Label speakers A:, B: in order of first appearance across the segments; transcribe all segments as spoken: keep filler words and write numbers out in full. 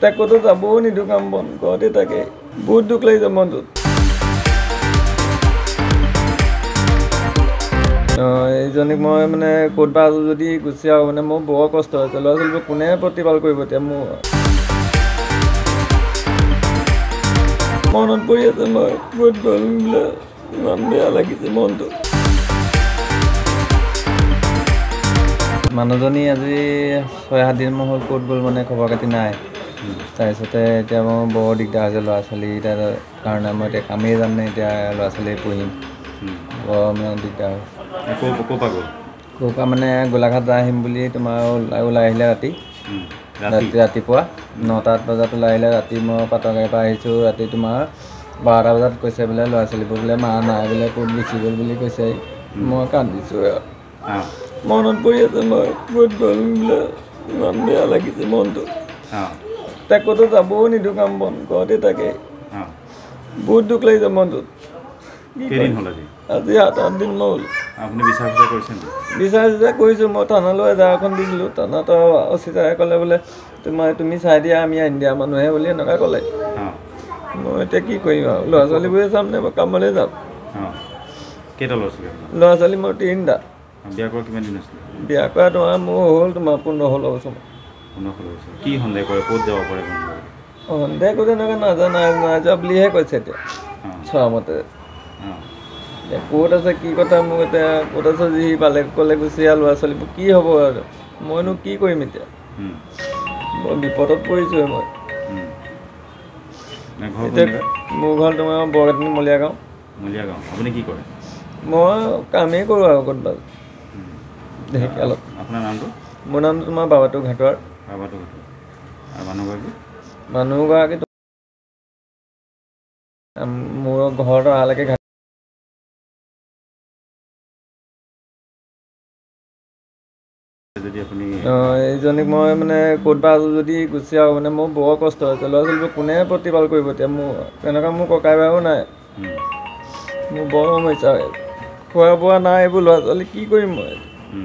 A: তাক ক'তো যাবও নিদিওঁ কাম বন ঘৰতে তাকে বহুত দুখ লাগিছে মনটোত এইজনীক মই মানে ক'তবা যদি গুচি আহোঁ মানে মোৰ বৰ কষ্ট হৈছে ল'ৰা ছোৱালীবোৰ কোনে প্ৰতিপাল কৰিব এতিয়া মোৰ মনত পৰি আছে মই ক'ত গ'ল বোলে ইমান বেয়া লাগিছে মনটো মানুহজনী আজি ছয় সাত দিন মই হ'ল ক'ত গ'ল মানে খবৰ খাতি নাই তাৰপিছতে এতিয়া মোৰ বৰ দিগদাৰ হৈছে ল'ৰা ছোৱালীকেইটাৰ কাৰণে মই এতিয়া কামেই জানো এতিয়া ল'ৰা ছোৱালী পঢ়িম বৰ মানে দিগদাৰ
B: ক'ৰ পৰা গ'ল
A: ক'ৰ পৰা মানে গোলাঘাট যাই আহিম বুলি তোমাৰ ওলাই আহিলে ৰাতি ৰাতি ৰাতিপুৱা নটাত বজাত ওলাই আহিলে ৰাতি মই পাটৰ গাড়ীৰ পৰা আহিছোঁ ৰাতি তোমাৰ বাৰটা বজাত কৈছে বোলে ল'ৰা ছোৱালীবোৰ বোলে মা নাই বোলে ক'ত গুচি গ'ল বুলি কৈছে মই কান্দিছোঁ মনত পৰি আছে মই ক'ত গ'ল বোলে ইমান বেয়া লাগিছে মনটো তাক ক'তো যাবও নিদিওঁ কাম বন ঘৰতে তাকে বহুত দুখ লাগিছে মনটোত আজি সাত আঠ দিন মই হ'ল বিচাৰ চিচাৰ কৰিছোঁ মই থানালৈ এজাৰ এখন দিছিলোঁ থানাত অচিচাৰে ক'লে বোলে তোমাৰ তুমি চাই দিয়া আমি আনি দিয়া মানুহে বুলি এনেকুৱা ক'লে মই এতিয়া কি কৰিম আৰু ল'ৰা ছোৱালীবোৰে চাম নে মই কামলৈ যাম ল'ৰা ছোৱালী মোৰ তিনিটা
B: বিয়া কৰা কিমান দিন আছিলে
A: বিয়া কৰা তোমাৰ মোৰ হ'ল তোমাৰ পোন্ধৰ ষোল্ল বছৰ
B: কি সন্দেহ কৰে ক'ত যাব পাৰে
A: সন্দেহ কৰি এনেকৈ নাজানা নাযোৱা বুলিহে কৈছে এতিয়া চোৱা মতে এতিয়া ক'ত আছে কি কথা মোক এতিয়া ক'ত আছে যি পালে ক'লে গুচি আহ ল'ৰা ছোৱালীবোৰ কি হ'ব আৰু মইনো কি কৰিম এতিয়া মই বিপদত পৰিছোঁ মই এতিয়া মোৰ ঘৰ তোমাৰ বৰগাঁও মলীয়া গাঁও
B: মলীয়া গাঁও আপুনি কি কৰে
A: মই কামেই কৰোঁ আৰু ক'ৰবাত ঢেকিয়ালত
B: আপোনাৰ নামটো
A: মোৰ নামটো তোমাৰ বাবাটো ঘাটৰ
B: বাবাটো ঘাটৰ আৰু মানুহগৰাকী
A: মানুহগৰাকী মোৰ ঘৰত অহালৈকে ঘাট
B: যদি আপুনি
A: এইজনীক মই মানে ক'তবা যদি গুচি আহোঁ মানে মোৰ বৰ কষ্ট হৈছে ল'ৰা ছোৱালীবোৰ কোনে প্ৰতিপাল কৰিব এতিয়া মোৰ তেনেকুৱা মোৰ ককাই ভাইও নাই মোৰ বৰ সমস্যা খোৱা বোৱা নাই এইবোৰ ল'ৰা ছোৱালী কি কৰিম মই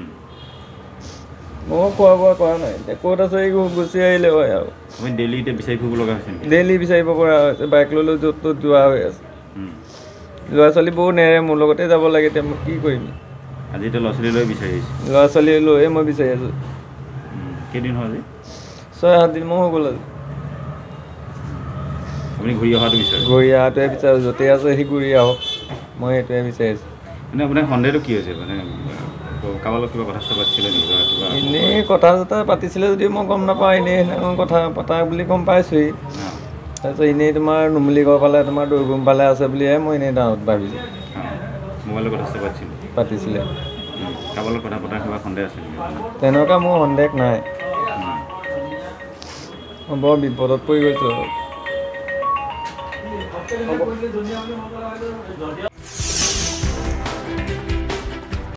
A: মই খোৱা বোৱা কৰা নাই এতিয়া ক'ত আছে এইবোৰ গুচি আহিলে হয় আৰু
B: ডেইলি এতিয়া বিচাৰি ফুৰিব লগা হৈছে
A: ডেইলি বিচাৰিব পৰা হৈছে বাইক লৈ লৈ য'ত ত'ত যোৱা হৈ আছে ল'ৰা ছোৱালীবোৰ নেৰে মোৰ লগতে যাব লাগে এতিয়া মই কি কৰিম
B: আজি এতিয়া ল'ৰা ছোৱালী লৈ বিচাৰি আহিছোঁ
A: ল'ৰা ছোৱালী লৈয়ে মই বিচাৰি আছোঁ
B: কেইদিন হ'ল আজি
A: ছয় সাত দিন মই হৈ গ'ল আজি
B: আপুনি ঘূৰি অহাটো বিচাৰে
A: ঘূৰি অহাটোৱে বিচাৰোঁ য'তে আছে সি ঘূৰি আহক মই সেইটোৱে বিচাৰিছোঁ
B: মানে আপোনাৰ সন্দেহটো কি হৈছে মানে কাৰোবাৰ লগত কিবা কথা চথা পাতিছিলে নেকি
A: এনেই কথা চথা পাতিছিলে যদি মই গম নাপাওঁ এনেই সেইদিনাখন কথা পতা বুলি গম পাইছোঁহি তাৰপিছত এনেই তোমাৰ নুমলীগড় ফালে তোমাৰ দৈগুম ফালে আছে বুলিহে মই এনেই ডাঙত ভাবিছোঁ
B: মোবাইলত কথা চথা পাতিছিলে
A: পাতিছিলে
B: কাৰোবাৰ লগত কথা পতাৰ কিবা সন্দেহ আছে নেকি
A: তেনেকুৱা মোৰ সন্দেহ নাই মই বৰ বিপদত পৰি গৈছোঁ